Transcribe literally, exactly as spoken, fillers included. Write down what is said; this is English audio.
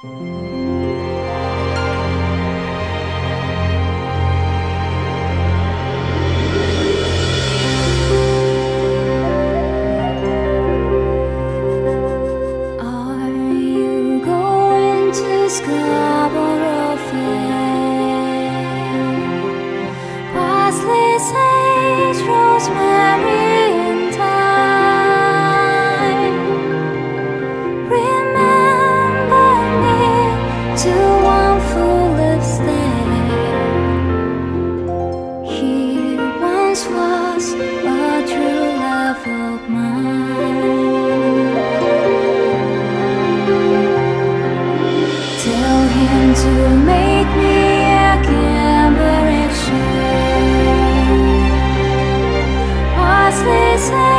Scarborough Fair, parsley, sage, rosemary, and thyme. Remember me to one foolish day. He once was a true love of mine. Tell him to make me a Cambridge share. Parsley,